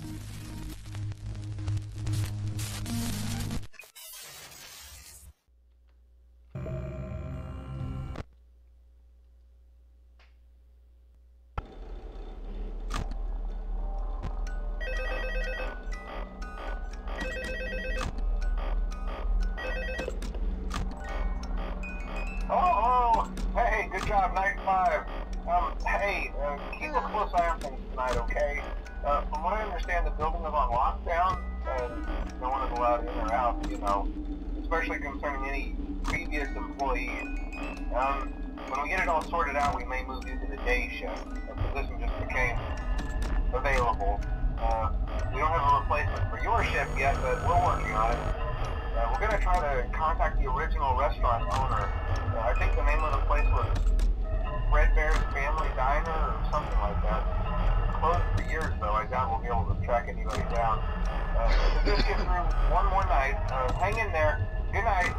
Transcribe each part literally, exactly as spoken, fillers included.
Oh, hey, good job, night five. Um, hey, uh, keep a close eye on things tonight, okay? Uh, from what I understand, the building is on lockdown, and no one is allowed in or out, you know, especially concerning any previous employees. Um, when we get it all sorted out, we may move you to the day shift. The position just became available. Uh, we don't have a replacement for your shift yet, but we're working on it. Uh, we're going to try to contact the original restaurant owner. Uh, I think the name of the place was Red Bear's Family Diner or something like that. It's closed for years, though. I doubt we'll be able to track anybody down. Uh, so just get through one more night. Uh, hang in there. Good night.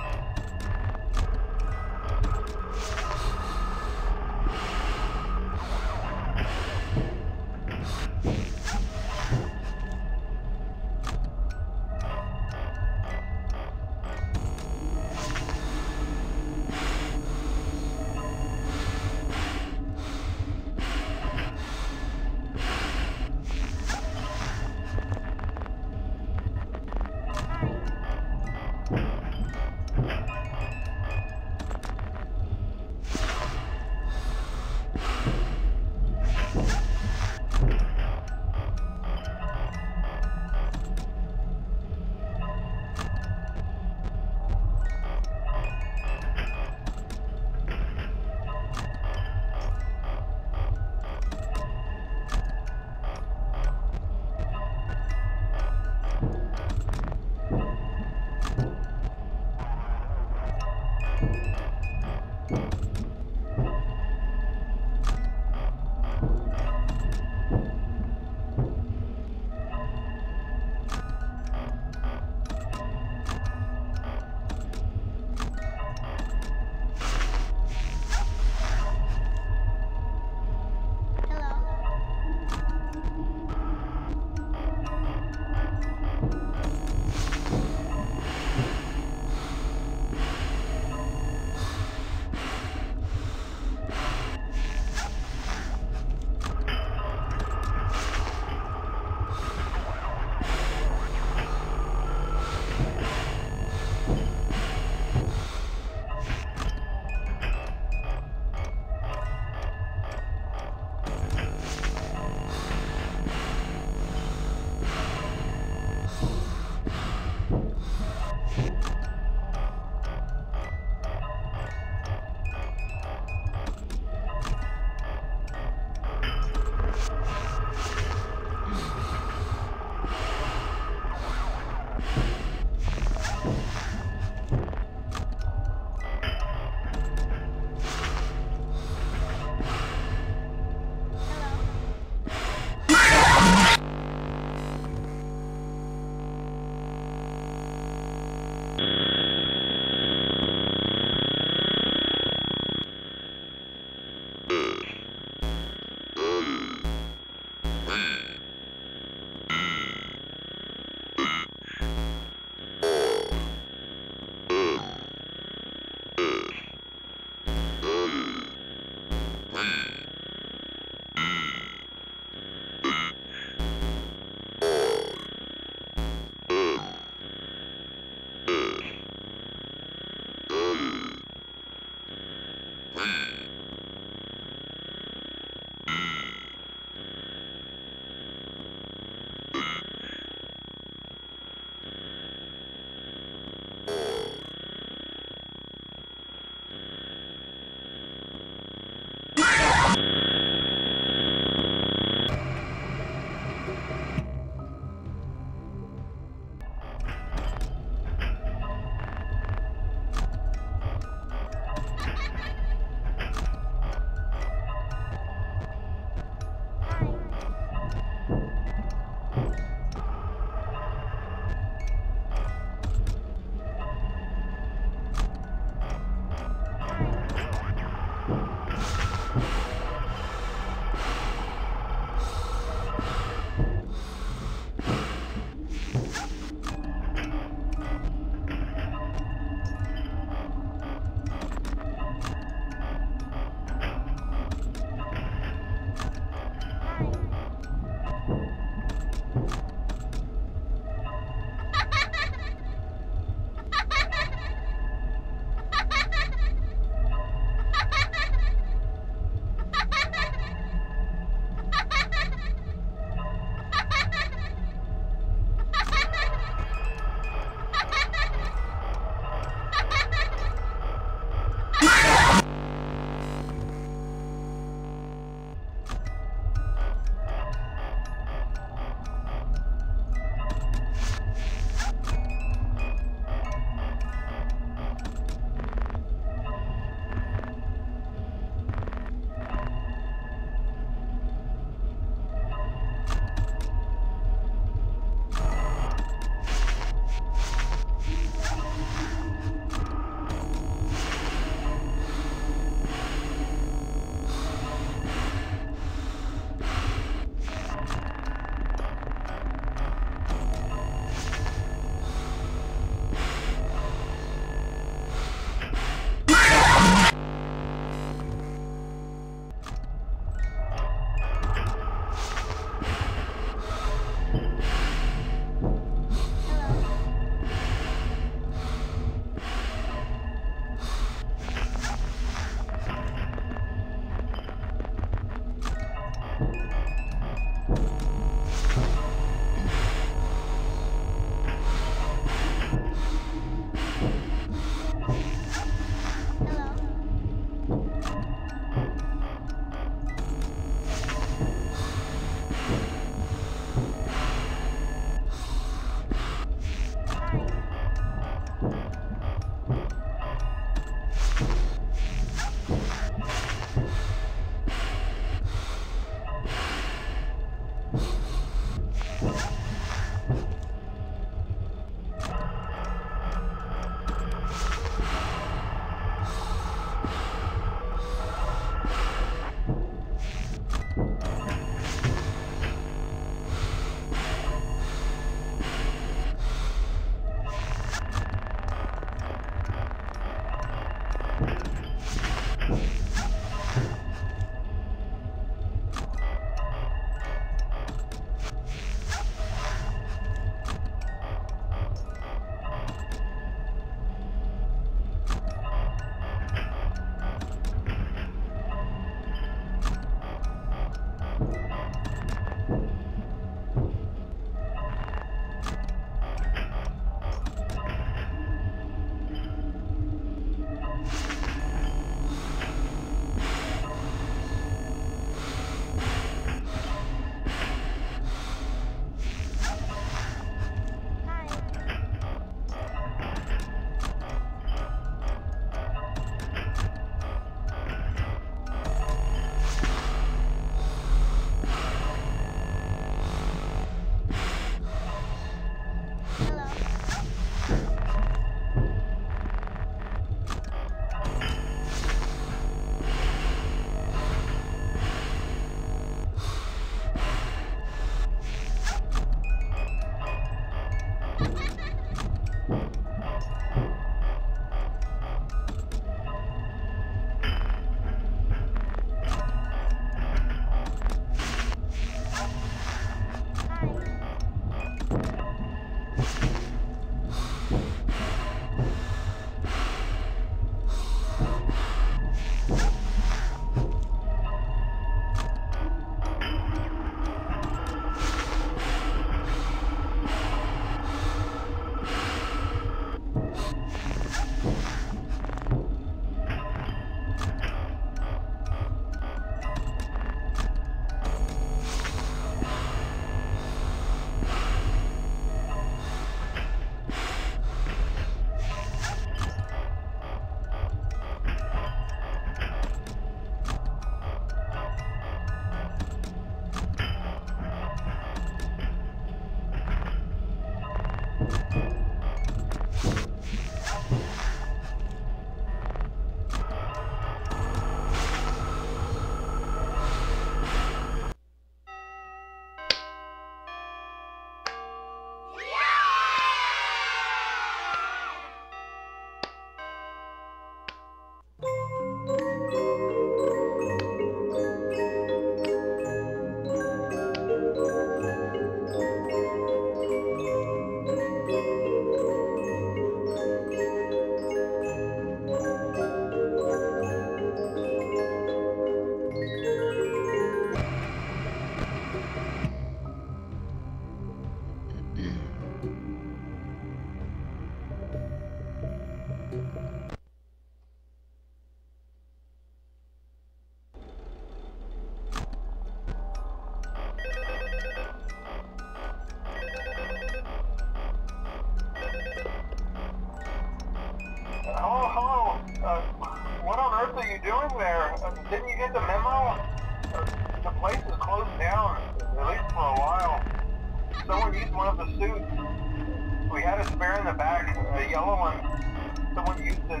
are you doing there? Uh, didn't you get the memo? Uh, the place is closed down, at least for a while. Someone used one of the suits. We had a spare in the back, a yellow one. Someone used it.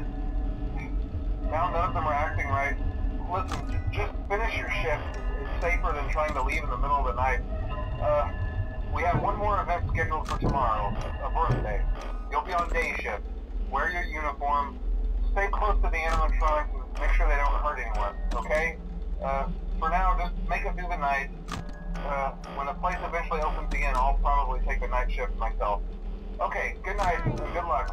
Now none of them are acting right. Listen, just finish your shift. It's safer than trying to leave in the middle of the night. Uh, we have one more event scheduled for tomorrow, a birthday. You'll be on day shift. Wear your uniform. Stay close to the animatronics and make sure they don't hurt anyone, okay? Uh, for now, just make it through the night. Uh, when the place eventually opens again, I'll probably take the night shift myself. Okay, good night and good luck.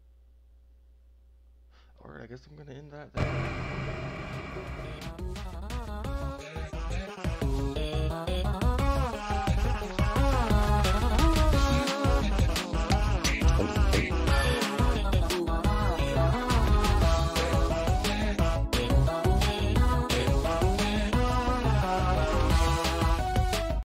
I guess I'm gonna end that there.